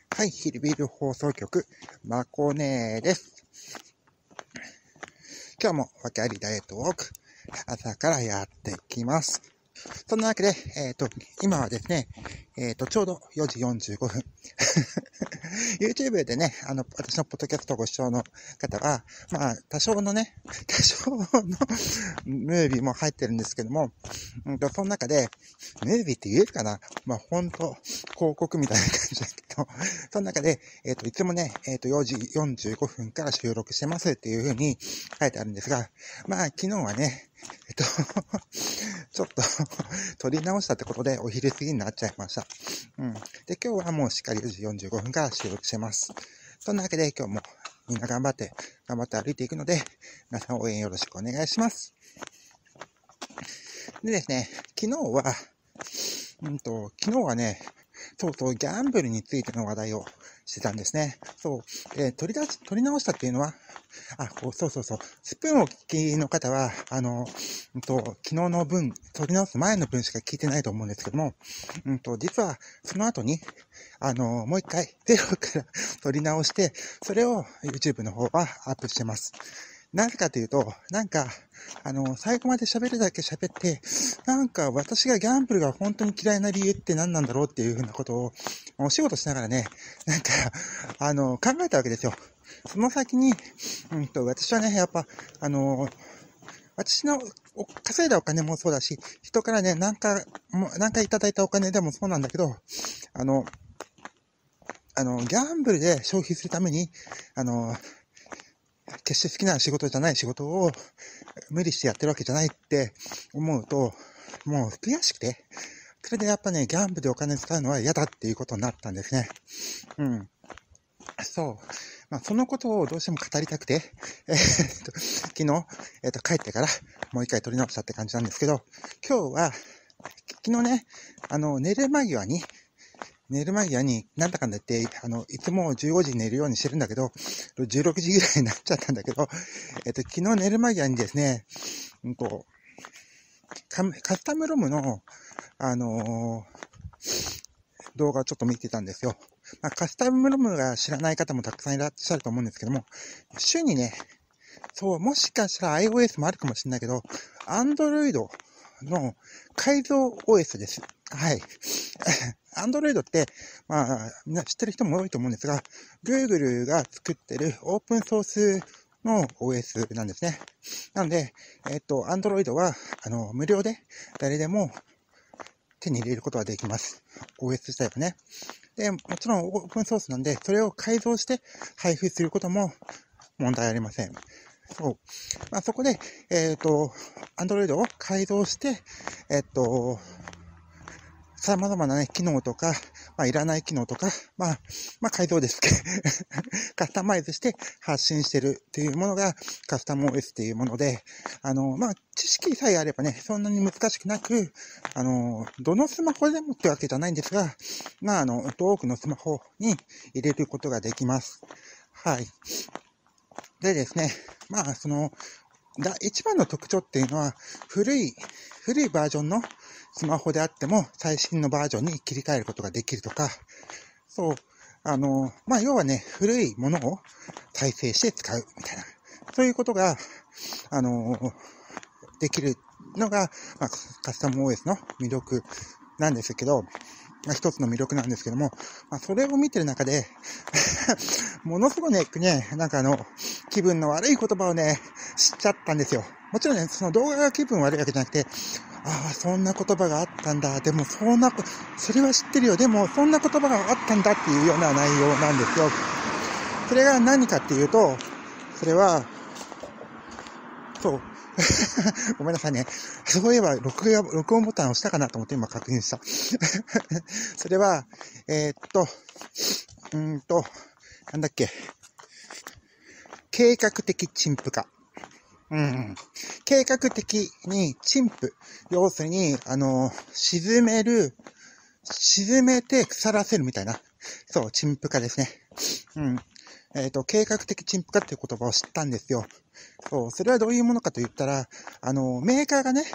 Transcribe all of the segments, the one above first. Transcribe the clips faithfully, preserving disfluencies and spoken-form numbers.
はい、ヒルビル放送局、まこねーです。今日も訳ありダイエットウォーク、朝からやっていきます。そんなわけで、えっと、今はですね、えっと、ちょうどよじよんじゅうごふん。YouTube でね、あの、私のポッドキャストをご視聴の方は、まあ、多少のね、多少のムービーも入ってるんですけども、うんと、その中で、ムービーって言えるかな？まあ、ほんと、広告みたいな感じだけど、その中で、えっと、いつもね、えっと、よじよんじゅうごふんから収録してますっていう風に書いてあるんですが、まあ、昨日はね、えっと、ちょっと撮り直したってことでお昼過ぎになっちゃいました。うん。で、今日はもうしっかりよじよんじゅうごふんから収録してます。そんなわけで今日もみんな頑張って、頑張って歩いていくので、皆さん応援よろしくお願いします。でですね、昨日は、うんと、昨日はね、そうそう、ギャンブルについての話題をしてたんですね。そう。で、取り出し、取り直したっていうのは、あ、こうそうそうそう。スプーンを聞きの方は、あの、うんと、昨日の分、取り直す前の分しか聞いてないと思うんですけども、うんと、実は、その後に、あの、もう一回、ゼロから取り直して、それを YouTube の方はアップしてます。なぜかというと、なんか、あの、最後まで喋るだけ喋って、なんか私がギャンブルが本当に嫌いな理由って何なんだろうっていうふうなことを、お仕事しながらね、なんか、あの、考えたわけですよ。その先に、うんと、私はね、やっぱ、あの、私の稼いだお金もそうだし、人からね、なんか、なんかいただいたお金でもそうなんだけど、あの、あの、ギャンブルで消費するために、あの、決して好きな仕事じゃない仕事を無理してやってるわけじゃないって思うと、もう悔しくて、それでやっぱね、ギャンブルでお金使うのは嫌だっていうことになったんですね。うん。そう。まあ、そのことをどうしても語りたくて、えー、っと、昨日、えー、っと、帰ってからもう一回撮り直したって感じなんですけど、今日は、昨日ね、あの、寝る間際に、寝る間際に、なんだかんだ言って、あの、いつもじゅうごじに寝るようにしてるんだけど、じゅうろくじぐらいになっちゃったんだけど、えっと、昨日寝る間際にですね、うんと、カスタムロムの、あのー、動画をちょっと見てたんですよ。まあ、カスタムロムが知らない方もたくさんいらっしゃると思うんですけども、週にね、そう、もしかしたら iOS もあるかもしれないけど、Android の改造 オーエス です。はい。Android って、まあ、みんな知ってる人も多いと思うんですが、Google が作ってるオープンソースの オーエス なんですね。なので、えっと、Android は、あの、無料で誰でも手に入れることができます。オーエス 自体はね。で、もちろんオープンソースなんで、それを改造して配布することも問題ありません。そう。まあ、そこで、えっと、Android を改造して、えっと、様々なね、機能とか、まあ、いらない機能とか、まあ、まあ、改造ですけど、カスタマイズして発信してるっていうものがカスタム オーエス っていうもので、あの、まあ、知識さえあればね、そんなに難しくなく、あの、どのスマホでもってわけじゃないんですが、まあ、あの、多くのスマホに入れることができます。はい。でですね、まあ、その、だ一番の特徴っていうのは、古い、古いバージョンのスマホであっても、最新のバージョンに切り替えることができるとか、そう、あの、まあ、要はね、古いものを再生して使うみたいな、そういうことが、あの、できるのが、まあ、カスタム オーエス の魅力なんですけど、まあ、一つの魅力なんですけども、まあ、それを見てる中で、ものすごいね、ね、なんかあの、気分の悪い言葉をね、知っちゃったんですよ。もちろんね、その動画が気分悪いわけじゃなくて、ああ、そんな言葉があったんだ。でも、そんな、それは知ってるよ。でも、そんな言葉があったんだっていうような内容なんですよ。それが何かっていうと、それは、そう。ごめんなさいね。そういえば録画、録音ボタンを押したかなと思って今確認した。それは、えー、っと、うーんと、なんだっけ。計画的陳腐化。うん。計画的に陳腐。要するに、あの、沈める、沈めて腐らせるみたいな。そう、陳腐化ですね。うん。えっと、計画的陳腐化っていう言葉を知ったんですよ。そう、それはどういうものかと言ったら、あの、メーカーがね、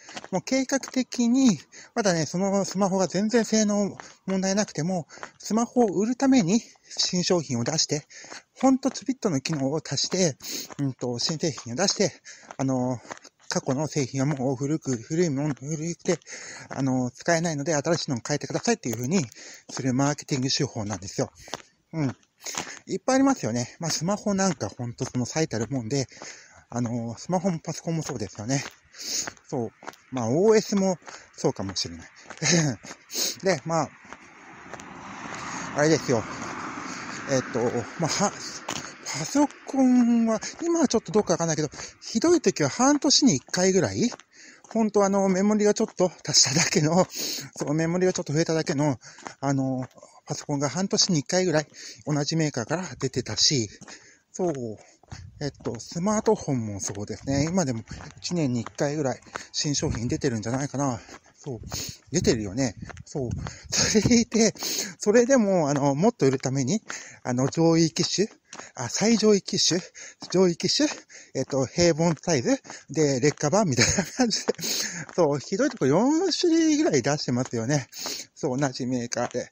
もう計画的に、まだね、そのスマホが全然性能問題なくても、スマホを売るために新商品を出して、ほんとちょびっとの機能を足して、うんと、新製品を出して、あの、過去の製品はもう古く、古いもの、古くて、あの、使えないので新しいのを変えてくださいっていう風にするマーケティング手法なんですよ。うん。いっぱいありますよね。まあ、スマホなんかほんとその最たるもんで、あの、スマホもパソコンもそうですよね。そう。まあ、オーエス もそうかもしれない。で、まあ、あれですよ。えっと、まあ、は、パソコンは、今はちょっとどうかわかんないけど、ひどい時は半年にいっかいぐらい、本当あの、メモリがちょっと足しただけの、そう、メモリがちょっと増えただけの、あの、パソコンが半年にいっかいぐらい同じメーカーから出てたし、そう、えっと、スマートフォンもそうですね。今でもいちねんにいっかいぐらい新商品出てるんじゃないかな。そう。出てるよね。そう。それで、それでも、あの、もっと売るために、あの、上位機種、あ、最上位機種、上位機種、えっと、平凡サイズ、で、劣化版みたいな感じで、そう、ひどいとこよん種類ぐらい出してますよね。そう、同じメーカーで。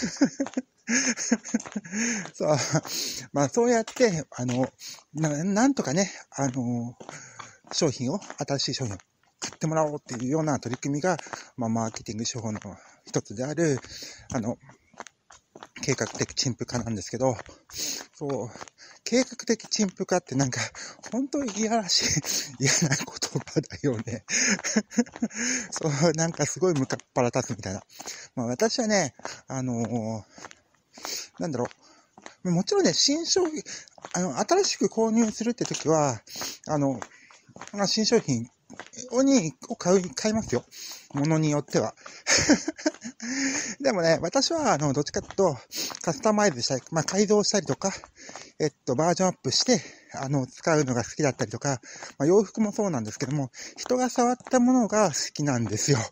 そう。まあ、そうやって、あの、な、なんとかね、あの、商品を、新しい商品を買ってもらおうっていうような取り組みが、まあ、マーケティング手法の一つである、あの、計画的陳腐化なんですけど、そう、計画的陳腐化ってなんか、本当に嫌らしい、嫌な言葉だよね。そう、なんかすごいムカっ腹立つみたいな。まあ私はね、あのー、なんだろう、もちろんね、新商品、あの、新しく購入するって時は、あの、まあ、新商品をに、を買う、買いますよ。ものによっては。でもね、私は、あの、どっちかっていうと、カスタマイズしたり、まあ、改造したりとか、えっと、バージョンアップして、あの、使うのが好きだったりとか、まあ、洋服もそうなんですけども、人が触ったものが好きなんですよ。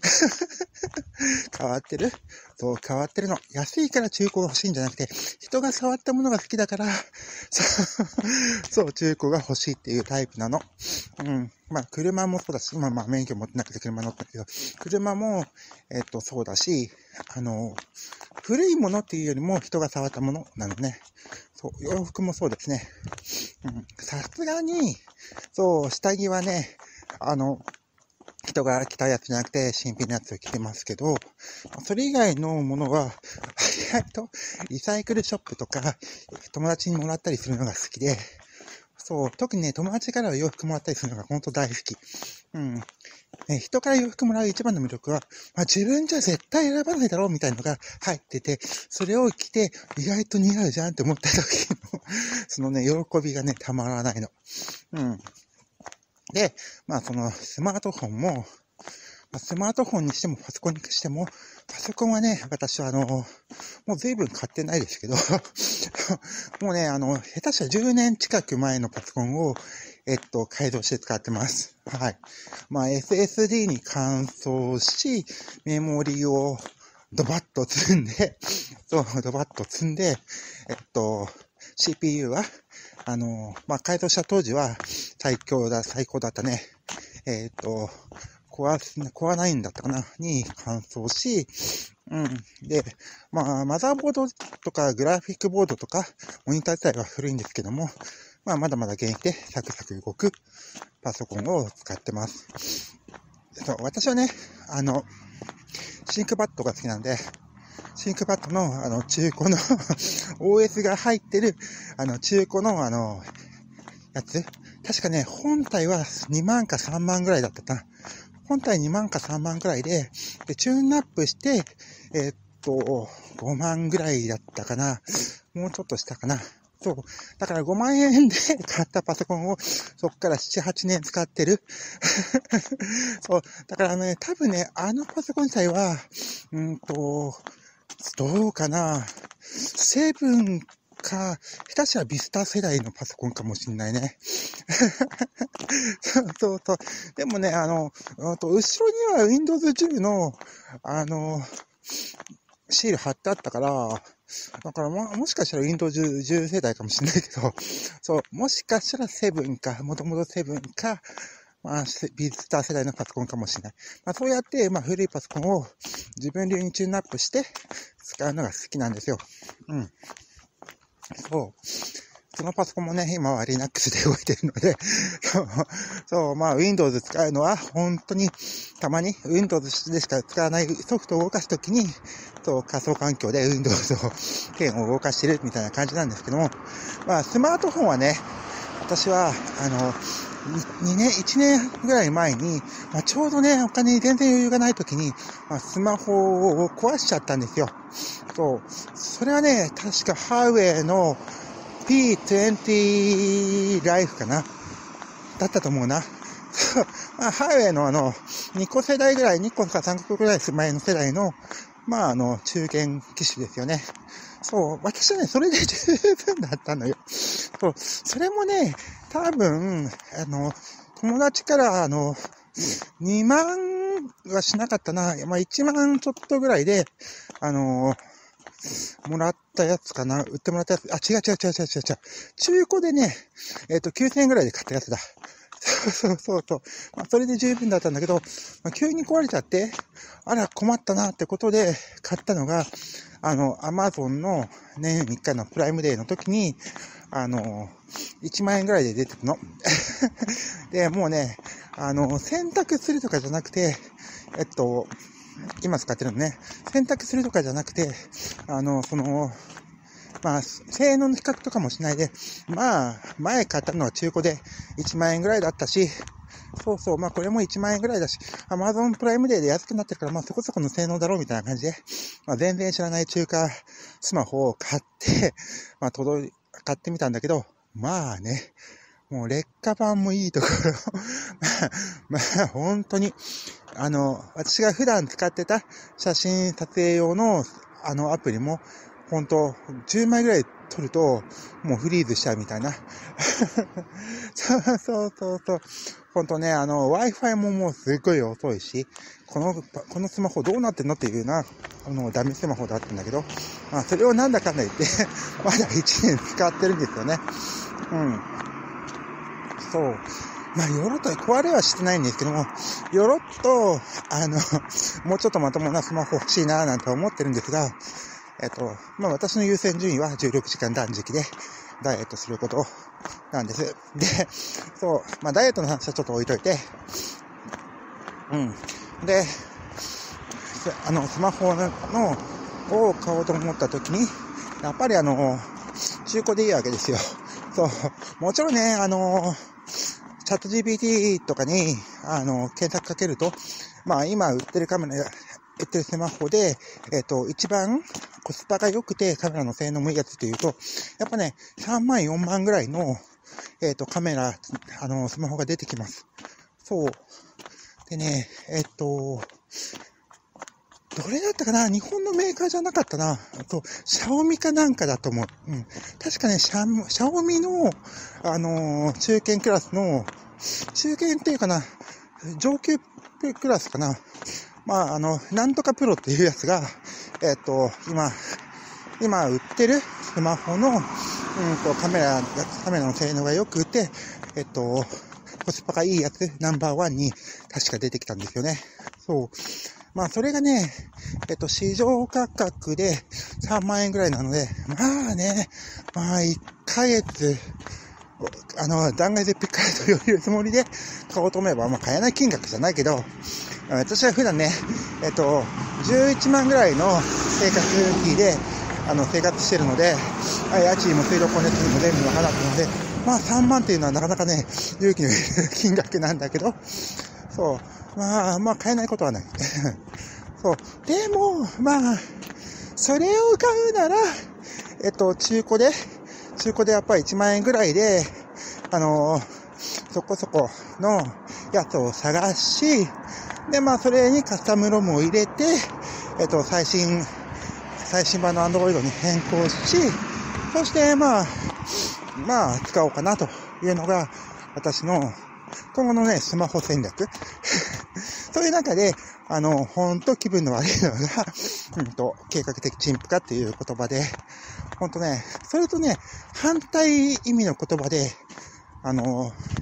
変わってるそう、変わってるの。安いから中古が欲しいんじゃなくて、人が触ったものが好きだから、そう、そう、中古が欲しいっていうタイプなの。うん。まあ、車もそうだし、今まあ、免許持ってなくて車乗ったけど、車も、えっと、そうだし、あの、古いものっていうよりも人が触ったものなのね。そう、洋服もそうですね。うん。さすがに、そう、下着はね、あの、人が着たやつじゃなくて新品のやつを着てますけど、それ以外のものは、意外とリサイクルショップとか友達にもらったりするのが好きで、そう、特にね、友達から洋服もらったりするのが本当大好き。うん。ね、人から洋服もらう一番の魅力は、まあ、自分じゃ絶対選ばないだろうみたいなのが入ってて、それを着て意外と似合うじゃんって思った時の、そのね、喜びがね、たまらないの。うん。で、まあそのスマートフォンも、スマートフォンにしてもパソコンにしても、パソコンはね、私はあの、もう随分買ってないですけど、もうね、あの、下手したらじゅうねん近く前のパソコンを、えっと、改造して使ってます。はい。まあ エスエスディー に換装し、メモリをドバッと積んで、そう、ドバッと積んで、えっと、シーピーユー は、あの、まあ、改造した当時は最強だ、最高だったね。えっと、コア、コアナインだったかなに換装し、うん。で、まあ、マザーボードとかグラフィックボードとか、モニター自体は古いんですけども、まあ、まだまだ現役でサクサク動くパソコンを使ってます。そう、私はね、あの、シンクパッドが好きなんで、シンクパッドの、あの、中古のオーエス が入ってる、あの、中古の、あの、やつ。確かね、本体はにまんかさんまんぐらいだったかな。本体にまんかさんまんくらいで、で、チューンアップして、えー、っと、ごまんぐらいだったかな。もうちょっとしたかな。そう。だからごまん円で買ったパソコンを、そっからなな、はちねん使ってる。そう。だからね、多分ね、あのパソコン自体は、うんと、どうかな。セブンか、下手したらビスタ世代のパソコンかもしんないね。そうそうそう。でもね、あの、後ろには ウィンドウズじゅう の、あの、シール貼ってあったから、だからまあ、もしかしたら ウィンドウズじゅう 世代かもしれないけど、そう、もしかしたらセブンか、もともとセブンか、 まあ、ビジター世代のパソコンかもしれない。まあ、そうやって、まあ、古いパソコンを自分流にチューンアップして使うのが好きなんですよ。うん。そう。そのパソコンもね、今は Linux で動いてるので、そう、まあ Windows 使うのは本当にたまに Windows でしか使わないソフトを動かすときに、そう、仮想環境で Windows を、テンを動かしてるみたいな感じなんですけども、まあスマートフォンはね、私は、あの、にねん、いちねんぐらい前に、まあ、ちょうどね、お金に全然余裕がないときに、まあ、スマホを壊しちゃったんですよ。そう。それはね、確かハーウェイのピーにじゅう ライフかなだったと思うな。まあ、ハーウェイのあの、にこ世代ぐらい、にこかさんこぐらい前の世代の、まああの、中堅機種ですよね。そう、私はね、それで十分だったのよ。そう、それもね、多分、あの、友達から、あの、にまんはしなかったな。まあ、いちまんちょっとぐらいで、あの、もらったやつかな売ってもらったやつ。あ、違う違う違う違う違う違う。中古でね、えっと、きゅうせんえんぐらいで買ったやつだ。そうそうそうそう。まあ、それで十分だったんだけど、まあ、急に壊れちゃって、あら、困ったなってことで買ったのが、あの、アマゾンの年にいっかいのプライムデーの時に、あの、いちまんえんぐらいで出てるの。で、もうね、あの、洗濯するとかじゃなくて、えっと、今使ってるのね、洗濯するとかじゃなくて、あの、その、まあ、性能の比較とかもしないで、まあ、前買ったのは中古でいちまんえんぐらいだったし、そうそう、まあこれもいちまんえんぐらいだし、Amazon プライムデーで安くなってるから、まあそこそこの性能だろうみたいな感じで、まあ全然知らない中華スマホを買って、まあ届い、買ってみたんだけど、まあね、もう劣化版もいいところ、まあ、まあ本当に、あの、私が普段使ってた写真撮影用のあのアプリも、ほんと、じゅうまいぐらい撮ると、もうフリーズしちゃうみたいな。そうそうそうそう。ほんとね、あの、Wi-Fi ももうすっごい遅いし、この、このスマホどうなってんのっていうような、あの、ダメスマホだったんだけど、まあ、それをなんだかんだ言って、まだいちねん使ってるんですよね。うん。そう。まあ、よろっと壊れはしてないんですけども、よろっと、あの、もうちょっとまともなスマホ欲しいなぁなんて思ってるんですが、えっと、まあ私の優先順位はじゅうろくじかん断食でダイエットすることなんです。で、そう、まあダイエットの話はちょっと置いといて、うん。で、あの、スマホの、を買おうと思った時に、やっぱりあの、中古でいいわけですよ。そう、もちろんね、あの、チャット ジーピーティー とかに、あの、検索かけると、まあ今売ってるカメラ、売ってるスマホで、えっと、一番コスパが良くてカメラの性能もいいやつっていうと、やっぱね、さんまんよんまんぐらいの、えっと、カメラ、あの、スマホが出てきます。そう。でね、えっと、どれだったかな日本のメーカーじゃなかったなと、シャオミかなんかだと思う。うん。確かね、シャ、シャオミの、あのー、中堅クラスの、中堅っていうかな、上級クラスかな。まあ、あの、なんとかプロっていうやつが、えっと、今、今売ってるスマホの、うんと、カメラ、カメラの性能が良くて、えっと、コスパがいいやつ、ナンバーワンに確か出てきたんですよね。そう。まあ、それがね、えっと、市場価格でさんまんえんぐらいなので、まあね、まあ、いっかげつ、あの、断崖絶壁からというつもりで買おうと思えば、まあ、買えない金額じゃないけど、私は普段ね、えっと、じゅういちまんぐらいの生活費で、あの、生活してるので、家賃も水道光熱費も全部払ってるので、まあさんまんっていうのはなかなかね、勇気のいる金額なんだけど、そう、まあ、まあ買えないことはない。そう、でも、まあ、それを買うなら、えっと、中古で、中古でやっぱりいちまんえんぐらいで、あの、そこそこのやつを探し、で、まあ、それにカスタムロムを入れて、えっと、最新、最新版の Android に変更し、そして、まあ、まあ、使おうかなというのが、私の今後のね、スマホ戦略。そういう中で、あの、ほんと気分の悪いのが、うんと、計画的陳腐化っていう言葉で、ほんとね、それとね、反対意味の言葉で、あの、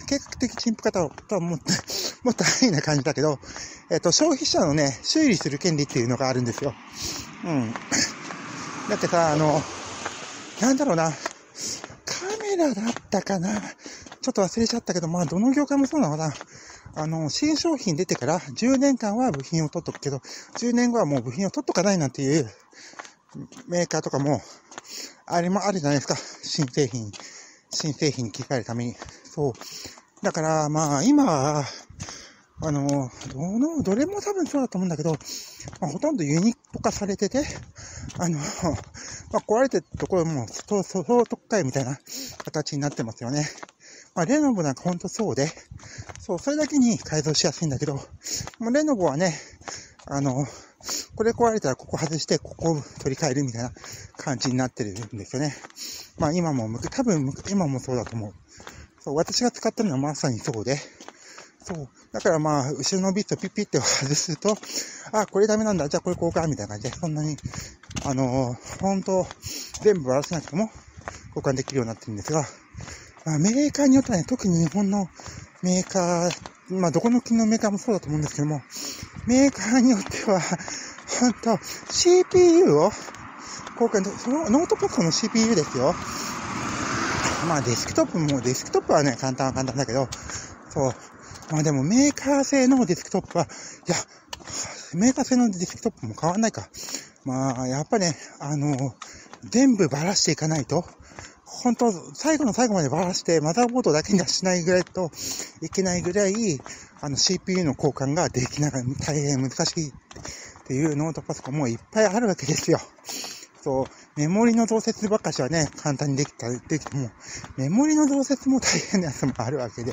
計画的陳腐化とはもっと、もっと安易な感じだけど、えっと、消費者のね、修理する権利っていうのがあるんですよ。うん。だってさ、あの、なんだろうな、カメラだったかな。ちょっと忘れちゃったけど、まあ、どの業界もそうなのかな。あの、新商品出てからじゅうねんかんは部品を取っとくけど、じゅうねんごはもう部品を取っとかないなんていうメーカーとかも、あれもあるじゃないですか。新製品、新製品に切り替えるために。そう。だから、まあ、今は、あの、どの、どれも多分そうだと思うんだけど、まあ、ほとんどユニット化されてて、あの、まあ、壊れてるところも、そう、そう、特化みたいな形になってますよね。まあ、レノボなんかほんとそうで、そう、それだけに改造しやすいんだけど、まあ、レノボはね、あの、これ壊れたらここ外して、ここを取り替えるみたいな感じになってるんですよね。まあ今も、多分今もそうだと思う。そう、私が使ってるのはまさにそうで、そう。だからまあ、後ろのビットピッピッて外すと、あ、これダメなんだ。じゃあこれ交換みたいな感じで、そんなに、あのー、ほんと、全部割らせなくても交換できるようになってるんですが、まあ、メーカーによってはね、特に日本のメーカー、まあどこの国のメーカーもそうだと思うんですけども、メーカーによっては、ほんと、シーピーユー を交換で、そのノートパソコンの シーピーユー ですよ。まあデスクトップも、デスクトップはね、簡単は簡単だけど、そう。まあでもメーカー製のデスクトップは、いや、メーカー製のデスクトップも変わんないか。まあ、やっぱね、あの、全部ばらしていかないと、本当最後の最後までばらして、マザーボードだけにはしないぐらいといけないぐらい、あの シーピーユー の交換ができながら大変難しいっていうノートパソコンもいっぱいあるわけですよ。そう、メモリの増設ばっかしはね、簡単にできた、できても、メモリの増設も大変なやつもあるわけで。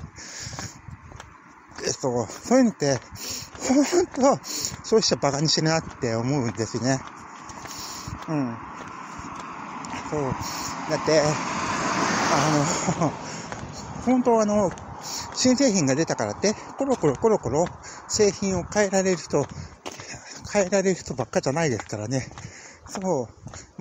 そう、そういうのって、ほんと、消費者バカにしてるなって思うんですよね。うん。そう。だって、あの、本当あの、新製品が出たからって、コロコロコロコロ製品を変えられる人、変えられる人ばっかじゃないですからね。そう。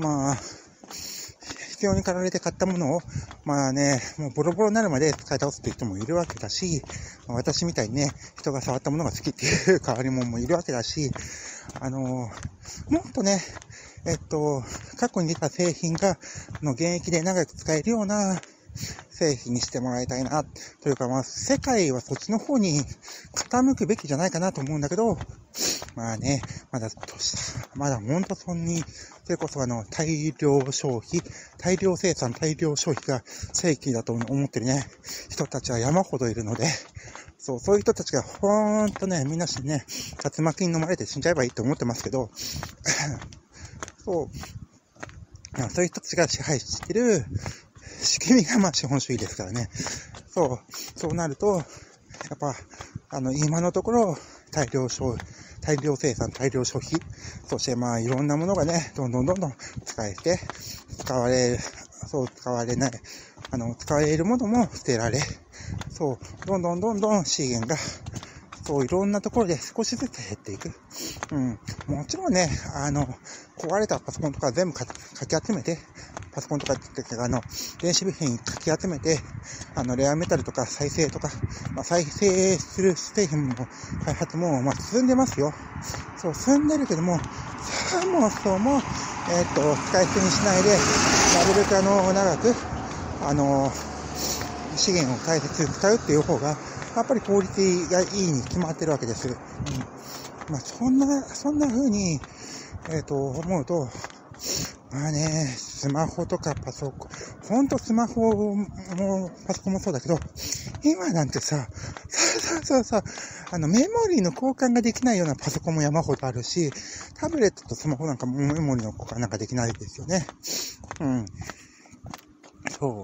まあ、必要に駆られて買ったものを、まあね、もうボロボロになるまで使い倒すっていう人もいるわけだし、私みたいにね、人が触ったものが好きっていう変わり者もいるわけだし、あのー、もっとね、えっと、過去に出た製品が、の現役で長く使えるような製品にしてもらいたいな、というかまあ、世界はそっちの方に傾くべきじゃないかなと思うんだけど、まあね、まだ、まだほんとそんに、それこそあの、大量消費、大量生産、大量消費が正規だと思ってるね、人たちは山ほどいるので、そう、そういう人たちがほーんとね、みんなしてね、竜巻に飲まれて死んじゃえばいいと思ってますけど、そう、そういう人たちが支配してる仕組みがまあ資本主義ですからね。そう、そうなると、やっぱ、あの、今のところ、大量消費、大量生産、大量消費、そしてまあいろんなものがね、どんどんどんどん使えて、使われ、そう使われない、あの、使われるものも捨てられ、そう、どんどんどんどん資源が、そういろんなところで少しずつ減っていく。うん。もちろんね、あの、壊れたパソコンとか全部かき集めて、パソコンとかってあの、電子部品かき集めて、あの、レアメタルとか再生とか、まあ、再生する製品も開発も、まあ、進んでますよ。そう、進んでるけども、そもそも、えっと、使い捨てにしないで、なるべくあの、長く、あの、資源を大切に使うっていう方が、やっぱり効率がいいに決まってるわけです。うん。まあ、そんな、そんな風に、えっと、思うと、まあね、スマホとかパソコン、ほんとスマホもパソコンもそうだけど、今なんてさ、そうそうそう、あのメモリーの交換ができないようなパソコンも山ほどあるし、タブレットとスマホなんかもメモリーの交換なんかできないですよね。うん。そう。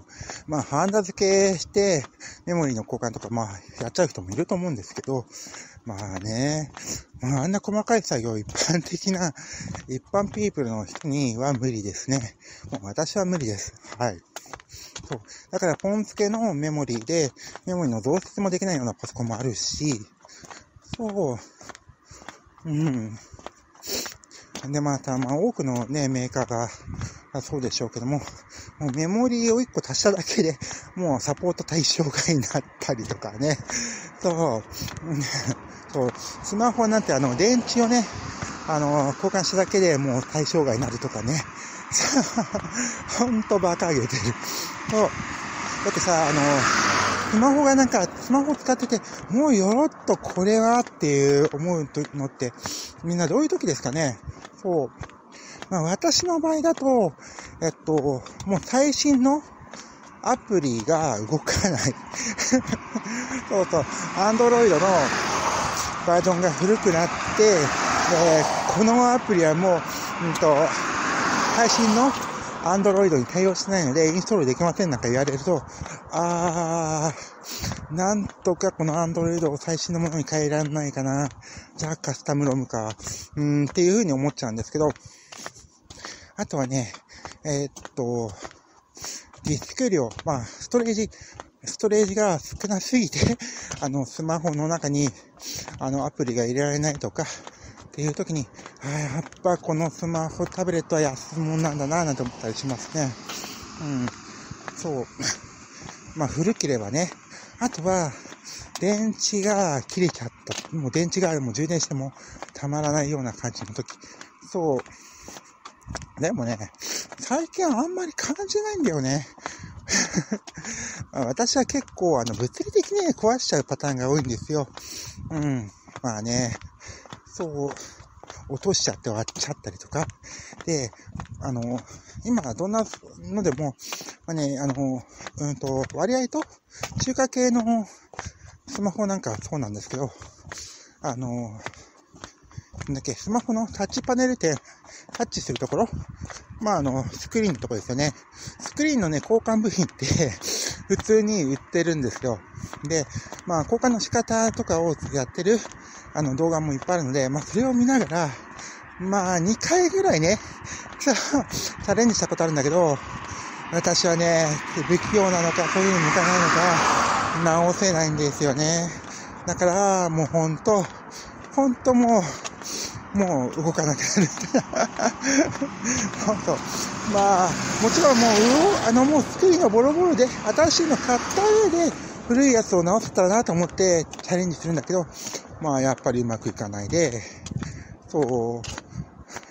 まあ、ハンダ付けして、メモリーの交換とか、まあ、やっちゃう人もいると思うんですけど、まあね、まあ、あんな細かい作業、一般的な、一般ピープルの人には無理ですね。もう私は無理です。はい。そう。だから、ポン付けのメモリーで、メモリーの増設もできないようなパソコンもあるし、そう。うん。で、また、まあ、多くのね、メーカーがそうでしょうけども、もうメモリーをいっこ足しただけで、もうサポート対象外になったりとかね。そう、そう、スマホなんてあの、電池をね、あの、交換しただけでもう対象外になるとかね。ほんと馬鹿げてる。そう。だってさ、あの、スマホがなんか、スマホ使ってて、もうよろっとこれはっていう思うのって、みんなどういう時ですかね。そう。まあ私の場合だと、えっと、もう最新のアプリが動かない。そうそう。アンドロイドのバージョンが古くなって、でこのアプリはもう、うんと、最新のアンドロイドに対応してないのでインストールできませんなんか言われると、あー、なんとかこのアンドロイドを最新のものに変えられないかな。じゃあカスタムロムか。うーんっていう風に思っちゃうんですけど、あとはね、えー、っと、ディスク量、まあ、ストレージ、ストレージが少なすぎて、あの、スマホの中に、あの、アプリが入れられないとか、っていう時に、あやっぱこのスマホ、タブレットは安物なんだなぁなんて思ったりしますね。うん。そう。まあ、古ければね。あとは、電池が切れちゃった。もう電池がもう充電してもたまらないような感じの時。そう。でもね、最近はあんまり感じないんだよね。私は結構、あの、物理的に壊しちゃうパターンが多いんですよ。うん。まあね、そう、落としちゃって割っちゃったりとか。で、あの、今どんなのでも、まあね、あの、うんと、割合と中華系のスマホなんかそうなんですけど、あの、なんだっけ、スマホのタッチパネルってタッチするところ、まああの、スクリーンのところですよね。スクリーンのね、交換部品って普通に売ってるんですよ。で、まあ交換の仕方とかをやってるあの動画もいっぱいあるので、まあそれを見ながら、まあにかいぐらいね、チャレンジしたことあるんだけど、私はね、不器用なのか、そういうの向かないのか、直せないんですよね。だから、もうほんと、ほんともう、もう動かなくなる。ほんと。まあ、もちろんもう、あのもうスクリーンがボロボロで、新しいの買った上で、古いやつを直せたらなと思ってチャレンジするんだけど、まあやっぱりうまくいかないで、そう、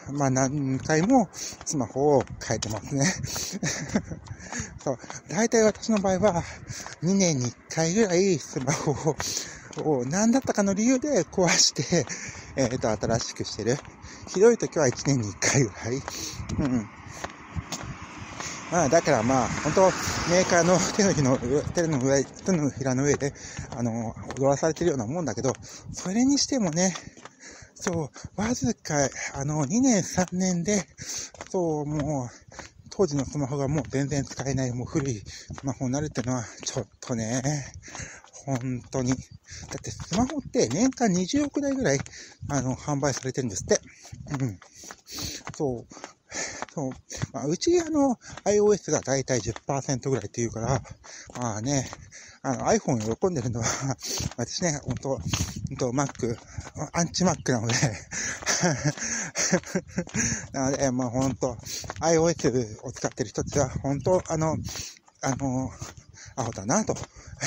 まあ何回もスマホを変えてますね。そう、大体私の場合はにねんにいっかいぐらいスマホを何だったかの理由で壊して、えっと、新しくしてる。ひどい時はいちねんにいっかいぐらい。うん。まあ、だからまあ、本当メーカーの手のひの上、手の上、手のひらの上で、あの、踊らされてるようなもんだけど、それにしてもね、そう、わずか、あの、にねん、さんねんで、そう、もう、当時のスマホがもう全然使えない、もう古いスマホになるってのは、ちょっとね、本当に。だってスマホって年間にじゅうおくだいぐらい、あの、販売されてるんですって。うん。そう。そう。まあ、うち、あの、iOS がだいたい じゅっパーセント ぐらいっていうから、まあね、あの、iPhone 喜んでるのは、私ね、ほんと、ほんと、Mac、アンチ Mac なので、なので、まあほんと、iOS を使ってる人たちは、ほんと、あの、あの、アホだなと。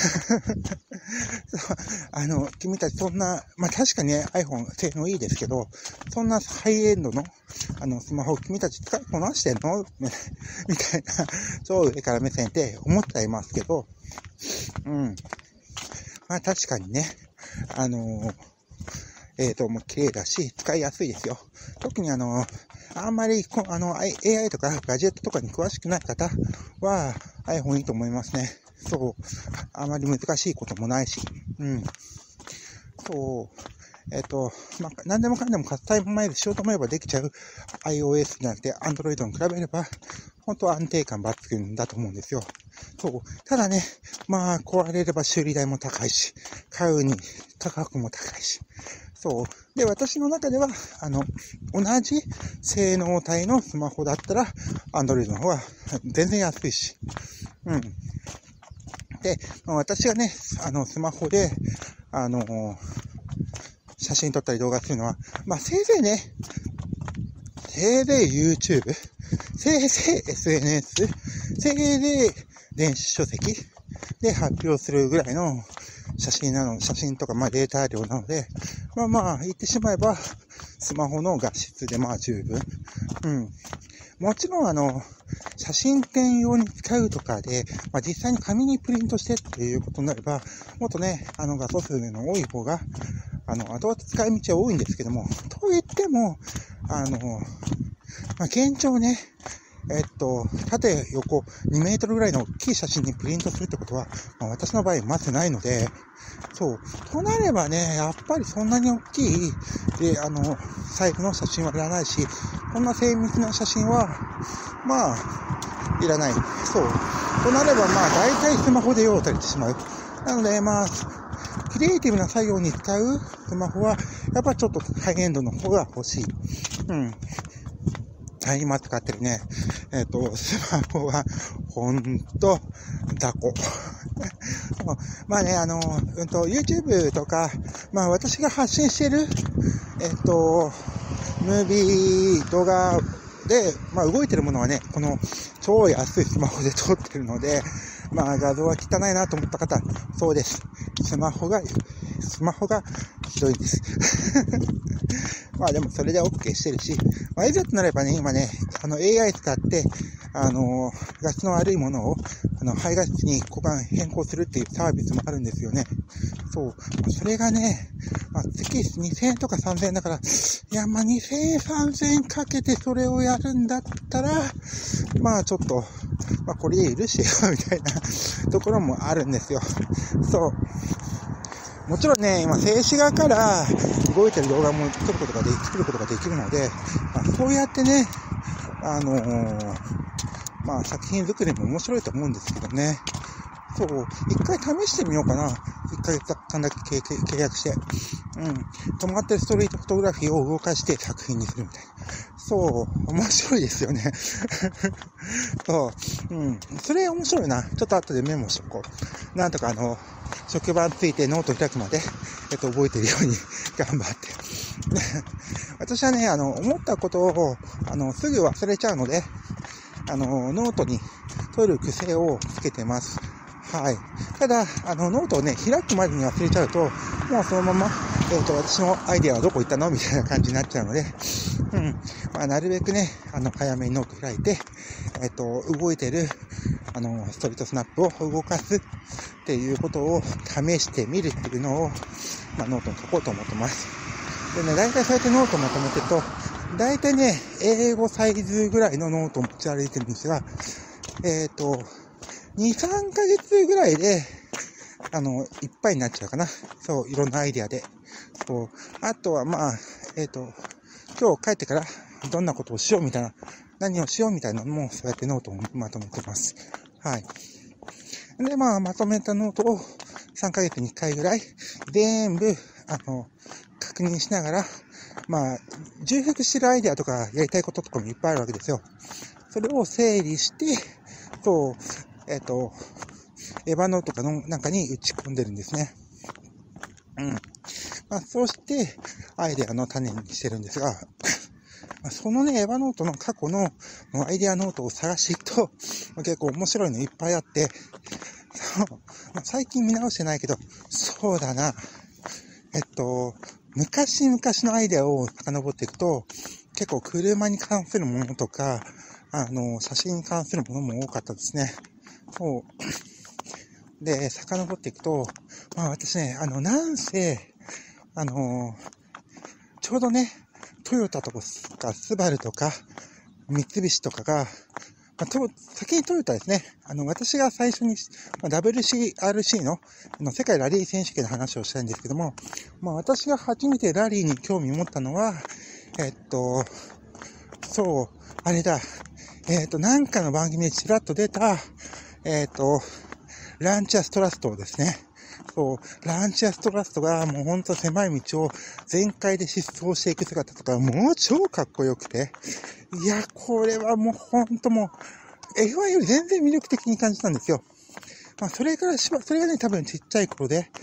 あの、君たちそんな、まあ、確かにね、iPhone 性能いいですけど、そんなハイエンドの、あの、スマホ君たち使いこなしてんのみたいな、超上から目線って思っちゃいますけど、うん。まあ確かにね、あの、えっと、もう綺麗だし、使いやすいですよ。特にあの、あんまりこ、あの、エーアイ とかガジェットとかに詳しくない方は iPhone いいと思いますね。そう。あまり難しいこともないし。うん。そう。えっと、まあ、何でもかんでもカスタマイズしようと思えばできちゃう iOS なんて Android に比べれば、本当は安定感抜群だと思うんですよ。そう。ただね、まあ、壊れれば修理代も高いし、買うに価格も高いし。そう。で、私の中では、あの、同じ性能帯のスマホだったら、Android の方が全然安いし。うん。で、まあ、私がね、あの、スマホで、あのー、写真撮ったり動画するのは、まあ、せいぜいね、せいぜい YouTube。 せいぜい エスエヌエス、せいぜい電子書籍で発表するぐらいの写真なの、写真とかまあデータ量なので、まあまあ言ってしまえばスマホの画質でまあ十分。うん。もちろんあの、写真展用に使うとかで、まあ実際に紙にプリントしてっていうことになれば、もっとね、あの画素数の多い方が、あの、後々使い道は多いんですけども、と言っても、あの、まあ現状ね、えっと、縦横にメートルぐらいの大きい写真にプリントするってことは、まあ、私の場合まずないので、そう。となればね、やっぱりそんなに大きい、で、あの、サイズの写真はいらないし、こんな精密な写真は、まあ、いらない。そう。となれば、まあ、大体スマホで用を足りてしまう。なので、まあ、クリエイティブな作業に使うスマホは、やっぱちょっとハイエンドの方が欲しい。うん。はい、今使ってるね。えっと、スマホは、ほんと、雑魚。まあね、あの、うんと、YouTube とか、まあ私が発信してる、えっと、ムービー動画で、まあ動いてるものはね、この超安いスマホで撮ってるので、まあ画像は汚いなと思った方、そうです。スマホが、スマホがひどいです。まあでもそれで OK してるし、まあいざとなればね、今ね、あの エーアイ 使って、あの、画質の悪いものを、あの、ハイ画質に交換変更するっていうサービスもあるんですよね。そう。それがね、まあ月にせんえんとかさんぜんえんだから、いや、まあにせんえん、さんぜんえんかけてそれをやるんだったら、まあちょっと、まあこれで許してよ、みたいなところもあるんですよ。そう。もちろんね、今、静止画から動いてる動画も撮ることができ、作ることができるので、まあ、そうやってね、あのー、まあ、作品作りも面白いと思うんですけどね。そう、一回試してみようかな。一ヶ月間だけ契約して。うん。止まってるストリートフォトグラフィーを動かして作品にするみたいな。そう、面白いですよね。そう、うん。それ面白いな。ちょっと後でメモしとこう。なんとかあの、職場についてノート開くまで、えっと、覚えてるように頑張って。私はね、あの、思ったことを、あの、すぐ忘れちゃうので、あの、ノートに取る癖をつけてます。はい。ただ、あの、ノートをね、開くまでに忘れちゃうと、もうそのまま、えっと、私のアイデアはどこ行ったのみたいな感じになっちゃうので、うん。まあ、なるべくね、あの、早めにノート開いて、えっと、動いてる、あの、ストリートスナップを動かすっていうことを試してみるっていうのを、まあ、ノートに書こうと思ってます。でね、大体そうやってノートまとめてると、大体ね、英語サイズぐらいのノートを持ち歩いてるんですが、えっと、に、さんかげつぐらいで、あの、いっぱいになっちゃうかな。そう、いろんなアイデアで。そう。あとは、まあ、えっと、今日帰ってからどんなことをしようみたいな、何をしようみたいなのも、そうやってノートをまとめてます。はい。で、まあ、まとめたノートをさんかげつにいっかいぐらい、全部、あの、確認しながら、まあ、重複してるアイデアとかやりたいこととかもいっぱいあるわけですよ。それを整理して、そう、えっと、エヴァノートかの中に打ち込んでるんですね。うん。まあ、そうして、アイデアの種にしてるんですが、そのね、エヴァノートの過去のアイデアノートを探していくと、結構面白いのいっぱいあって、そう、最近見直してないけど、そうだな、えっと、昔々のアイデアを遡っていくと、結構車に関するものとか、あの、写真に関するものも多かったですね。そう。で、遡っていくと、まあ私ね、あの、なんせ、あの、ちょうどね、トヨタとか、スバルとか、三菱とかが、まあ、と先にトヨタですね。あの、私が最初に、まあ、ダブリューシーアールシー の、あの、世界ラリー選手権の話をしたいんですけども、まあ、私が初めてラリーに興味を持ったのは、えっと、そう、あれだ、えっと、なんかの番組でちらっと出た、えっと、ランチャストラストですね。そう、ランチャストラストがもうほんと狭い道を全開で疾走していく姿とか、もう超かっこよくて、いや、これはもうほんともう、エフワン より全然魅力的に感じたんですよ。まあ、それからしば、それがね、多分ちっちゃい頃で、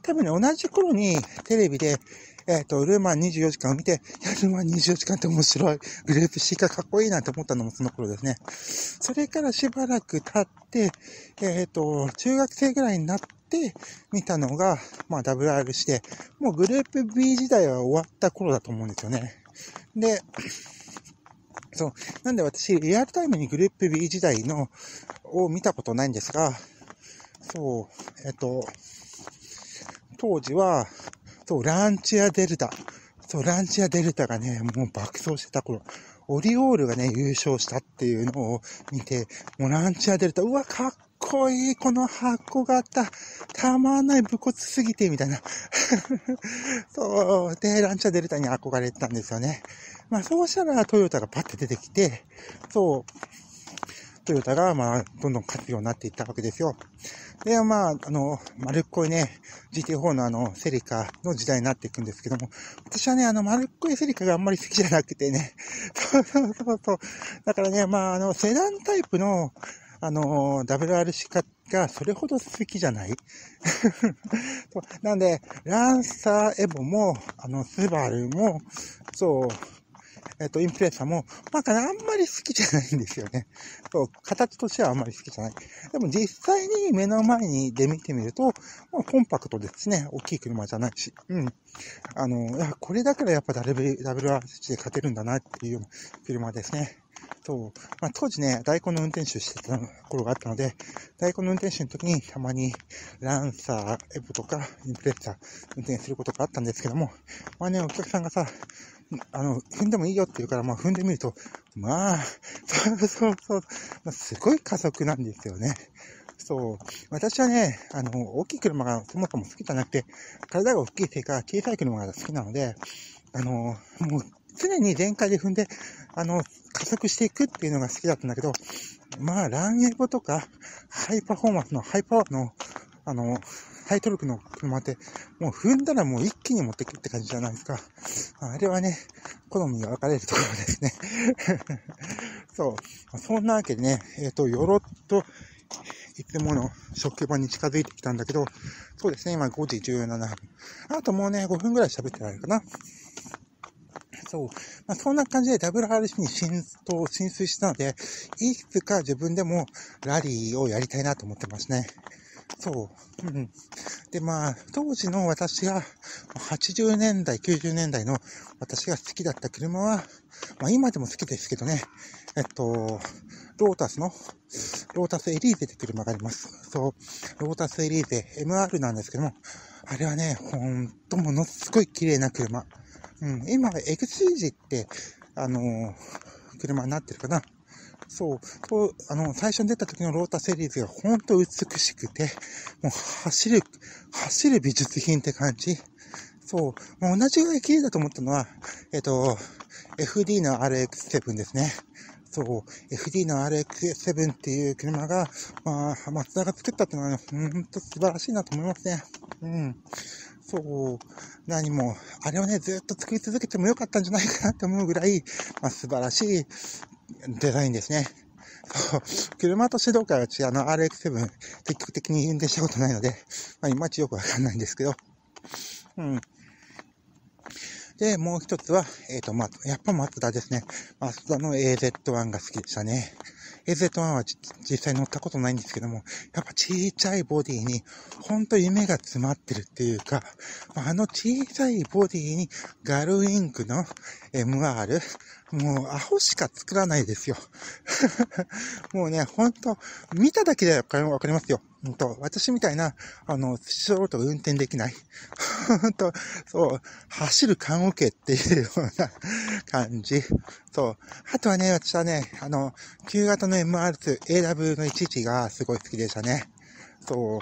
多分ね、同じ頃にテレビで、えっと、ルーマンにじゅうよじかんを見て、いや、ルーマンにじゅうよじかんって面白い。グループ C がかっこいいなと思ったのもその頃ですね。それからしばらく経って、えっと、中学生ぐらいになって見たのが、まあ ダブリューアール して、もうグループ B 時代は終わった頃だと思うんですよね。で、そう。なんで私、リアルタイムにグループ B 時代の、を見たことないんですが、そう、えっと、当時は、そう、ランチアデルタ。そう、ランチアデルタがね、もう爆走してた頃、オリオールがね、優勝したっていうのを見て、もうランチアデルタ、うわ、かっこいい、この箱型、たまらない武骨すぎて、みたいな。そう、で、ランチアデルタに憧れてたんですよね。まあ、そうしたらトヨタがパッて出てきて、そう、トヨタが、まあ、どんどん勝つようになっていったわけですよ。で、まあ、あの、丸っこいね、ジーティーフォー のあの、セリカの時代になっていくんですけども、私はね、あの、丸っこいセリカがあんまり好きじゃなくてね、そうそうそうそう。だからね、まあ、あの、セダンタイプの、あの、ダブリューアール シカがそれほど好きじゃないそうなんで、ランサーエボも、あの、スバルも、そう、えっと、インプレッサも、なんかね、あんまり好きじゃないんですよね。そう、形としてはあんまり好きじゃない。でも実際に目の前にで見てみると、まあ、コンパクトですね。大きい車じゃないし。うん。あの、いや、これだからやっぱ ダブリューアール で勝てるんだなっていうような車ですね。そう。まあ、当時ね、大根の運転手してた頃があったので、大根の運転手の時にたまにランサー、エブとかインプレッサー運転することがあったんですけども、まあね、お客さんがさ、あの、踏んでもいいよって言うから、まあ踏んでみると、まあ、そうそうそう、まあ、すごい加速なんですよね。そう。私はね、あの、大きい車がそもそも好きじゃなくて、体が大きいせいか小さい車が好きなので、あの、もう常に全開で踏んで、あの、加速していくっていうのが好きだったんだけど、まあ、ランエボとか、ハイパフォーマンスの、ハイパワーの、あの、ハイトルクの車って、もう踏んだらもう一気に持ってくって感じじゃないですか。あれはね、好みが分かれるところですね。そう。そんなわけでね、えっと、よろっと、いつもの職場に近づいてきたんだけど、そうですね、今ごじじゅうななふん。あともうね、ごふんぐらい喋ってられるかな。そう。まあ、そんな感じで ダブリューアールシー に浸透、浸水したので、いつか自分でもラリーをやりたいなと思ってますね。そう。うん。で、まあ、当時の私が、はちじゅうねんだい、きゅうじゅうねんだいの私が好きだった車は、まあ今でも好きですけどね、えっと、ロータスの、ロータスエリーゼって車があります。そう、ロータスエリーゼ エムアール なんですけども、あれはね、ほんとものすごい綺麗な車。うん、今、エクシージって、あのー、車になってるかな。そう、と、あの、最初に出た時のロータスシリーズがほんと美しくて、もう走る、走る美術品って感じ。そう、もう同じぐらい綺麗だと思ったのは、えっと、エフディー の アールエックスセブン ですね。そう、エフディー の アールエックスセブン っていう車が、まあ、マツダが作ったっていうのは、ね、ほんと素晴らしいなと思いますね。うん。そう、何も、あれをね、ずっと作り続けてもよかったんじゃないかなと思うぐらい、まあ、素晴らしいデザインですね。そう、車と指導会は私、あの アールエックスセブン 積極的に運転したことないので、まあ、いまいちよくわかんないんですけど、うん。で、もう一つは、えっと、まあ、やっぱマツダですね。マツダの エーゼットワン が好きでしたね。エーゼットワン は実際乗ったことないんですけども、やっぱ小さいボディに、ほんと夢が詰まってるっていうか、あの小さいボディにガルウィンクの エムアール、もうアホしか作らないですよ。もうね、ほんと、見ただけでわかりますよ。ほんと、私みたいな、あの、素人が運転できない。ほんと、そう、走る棺桶っていうような感じ。そう。あとはね、私はね、あの、旧型の エムアールツー、エーダブリュー のいちいちがすごい好きでしたね。そう。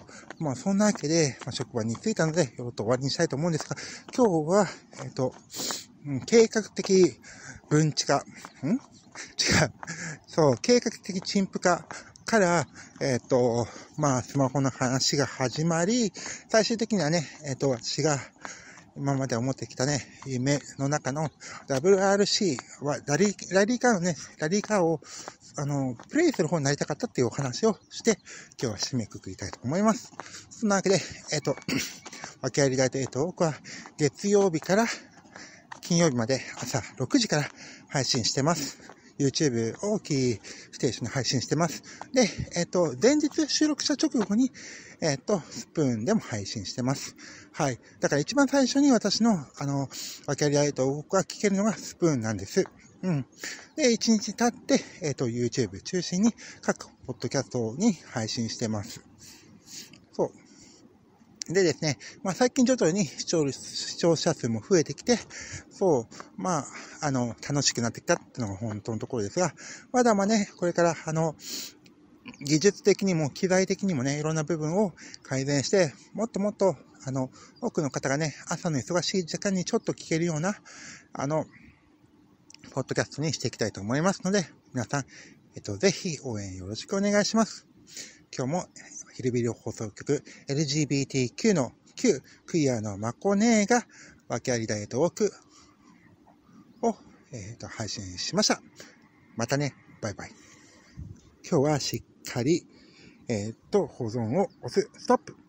まあ、そんなわけで、まあ、職場に着いたので、よっと終わりにしたいと思うんですが、今日は、えっと、うん、計画的分地化。ん違う。そう、計画的陳腐化から、えっと、まあ、スマホの話が始まり、最終的にはね、えっと、私が、今まで思ってきたね、夢の中の ダブリューアールシー は、ラリー、ラリーカーのね、ラリーカーを、あの、プレイする方になりたかったっていうお話をして、今日は締めくくりたいと思います。そんなわけで、えっと、 訳ありダイエットエイトウォークは月曜日から金曜日まで朝ろくじから配信してます。YouTube をキーステーションに配信してます。で、えっと、前日収録した直後に、えっと、スプーンでも配信してます。はい。だから一番最初に私の、あの、訳ありダイエットウォークが聞けるのがスプーンなんです。うん。で、一日経って、えっと、YouTube 中心に各ポッドキャストに配信してます。そう。でですね、まあ最近徐々に視聴、視聴者数も増えてきて、そう、まあ、あの、楽しくなってきたっていうのが本当のところですが、まだまだね、これから、あの、技術的にも機材的にもね、いろんな部分を改善して、もっともっと、あの、多くの方がね、朝の忙しい時間にちょっと聞けるような、あの、ポッドキャストにしていきたいと思いますので、皆さん、えっと、ぜひ応援よろしくお願いします。今日もヒルビル放送局 エルジービーティーキュー の Q クイアのマコネーが訳ありダイエットウォークを、えー、と配信しました。またね、バイバイ。今日はしっかり、えー、と保存を押すストップ。